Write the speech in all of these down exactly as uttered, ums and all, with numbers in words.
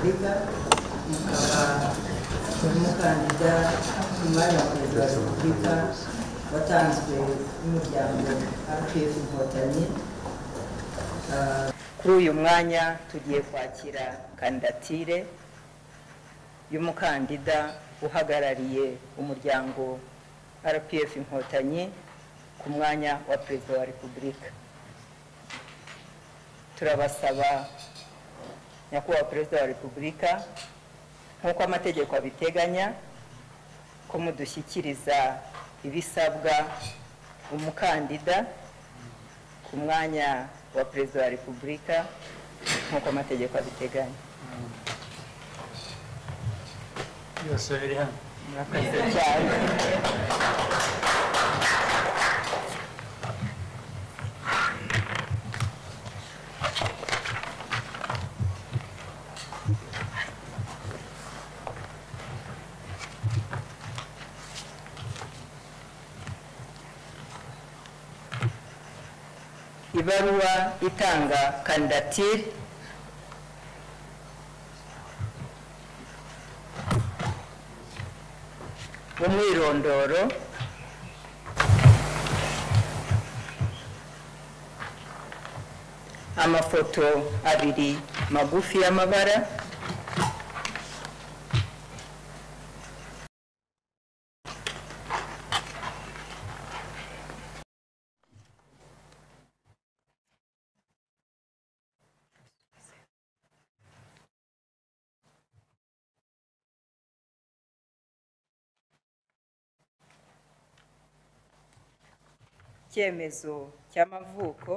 repubulika mukaba umukandida ku mwanya wa perezida wa repubulika watanzwe n'umuryango R P F Inkotanyi. Kuri uyu mwanya tugiye kwakira kandidatire y'umukandida uhagarariye umuryango R P F Inkotanyi ku mwanya wa perezida wa repubulika. Turabasaba nyakubahwa perezida wa repubulika nk'uko amategeko abiteganya ko mudushyikiriza ibisabwa umukandida ku mwanya wa perezida wa repubulika nk'uko amategeko abiteganya. Byose biri hano. Murakoze cyane. Ibaruwa itanga kandidatire umwirondoro amafoto abiri magufi y'amabara icyemezo cy'amavuko,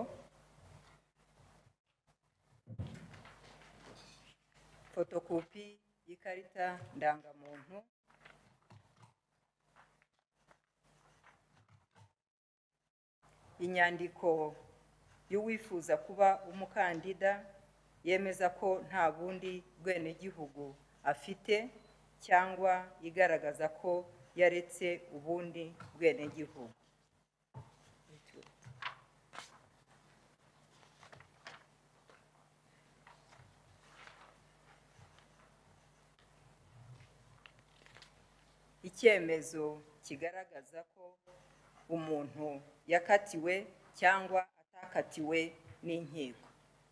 fotokopi y'ikarita ndangamuntu, inyandiko y'uwifuza kuba umukandida yemeza ko nta bundi bwenegihugu afite cyangwa igaragaza ko yaretse ubundi bwenegihugu. Icyemezo kigaragaza ko umuntu yakatiwe cyangwa atakatiwe n'inkiko.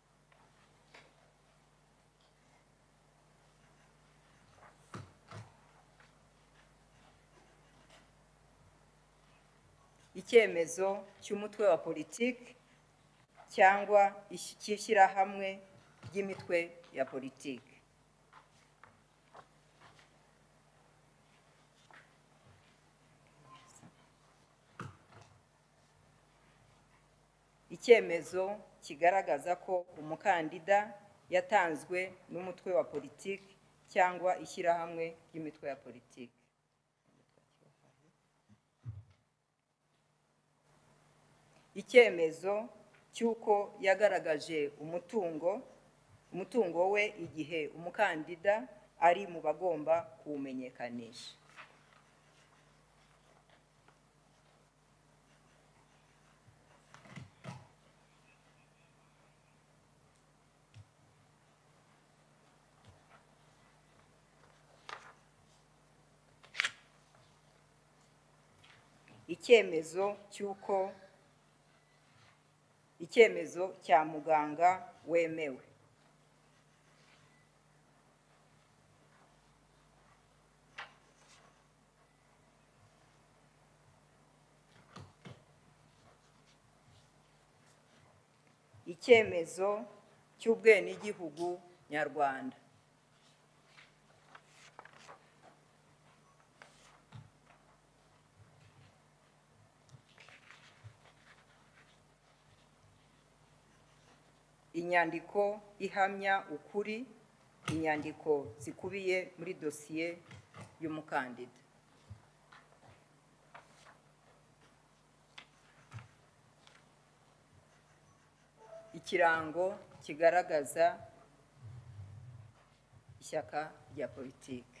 Icyemezo cy'umutwe wa politiki cyangwa cy'ishyirahamwe ry'imitwe ya politiki. Icyemezo kigaragaza ko umukandida yatanzwe n'umutwe wa politiki cyangwa ishyirahamwe ry'imitwe ya politiki. Icyemezo cy'uko yagaragaje umutungo umutungo we igihe umukandida ari mu bagomba kuwumenyekanisha. Icyemezo cy'uko icyemezo cya muganga wemewe. Icyemezo cy'ubwenegihugu nyarwanda. Inyandiko ihamya ukuri, inyandiko zikubiye muri dosiye y'umukandida. Ikirango kigaragaza ishyaka rya politiki.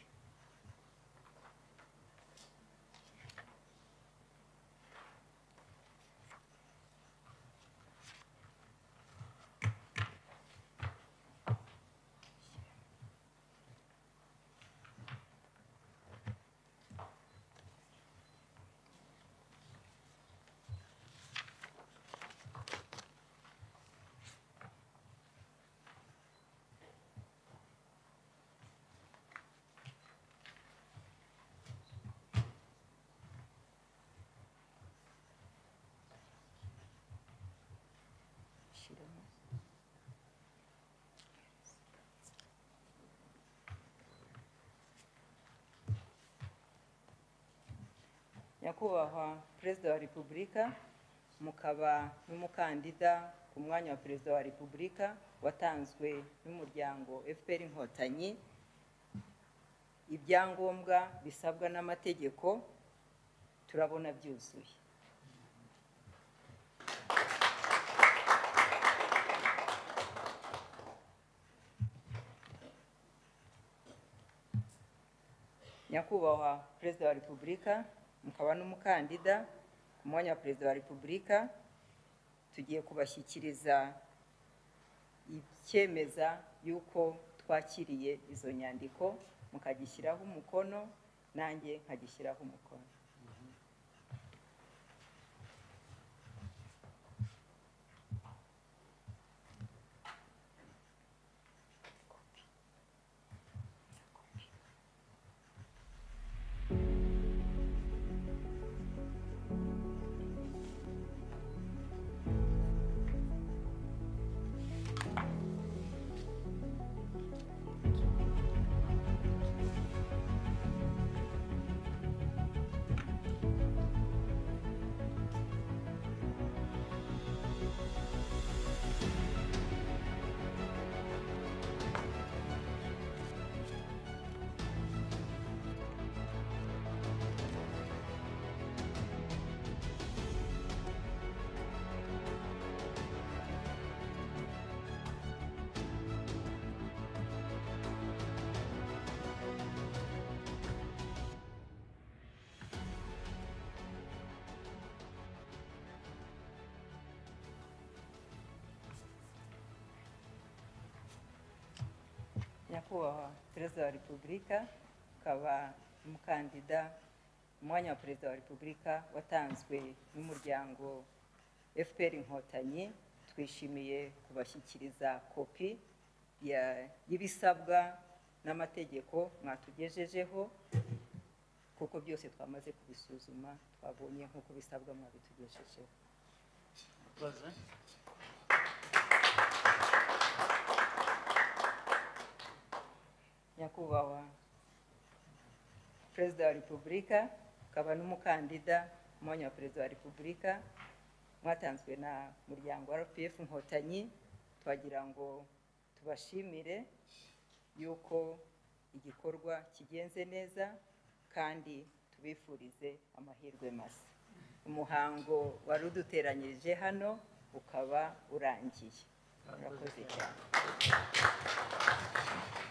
nyakubahwa perezida wa repubulika mukaba n'umukandida ku mwanya wa perezida wa repubulika watanzwe n'umuryango F P R Inkotanyi, ibyangombwa bisabwa n'amategeko turabona byuzuye. nyakubahwa perezida wa repubulika mukaba n'umukandida ku mwanya wa perezida wa repubulika, tugiye kubashyikiriza icyemeza yuko twakiriye izo nyandiko, mukagishyiraho umukono nanjye nkagishyiraho umukono. nyakubahwa perezida wa repubulika ukaba umukandida umwanya wa perezida wa repubulika watanzwe n'umuryango F P R Inkotanyi, twishimiye kubashyikiriza kopi y'ibisabwa n'amategeko mwatugejejeho, kuko byose twamaze kubisuzuma twabonye nk'uko bisabwa mwabitugejejeho. nyakubahwa perezida wa repubulika ukaba n'umukandida umwanya wa perezida wa repubulika mwatanzwe na muryango wa R P F Inkotanyi, twagira ngo tubashimire yuko igikorwa kigenze neza kandi tubifurize amahirwe masa. Umuhango wari uduteranyirije hano ukaba urangiye. Murakoze cyane.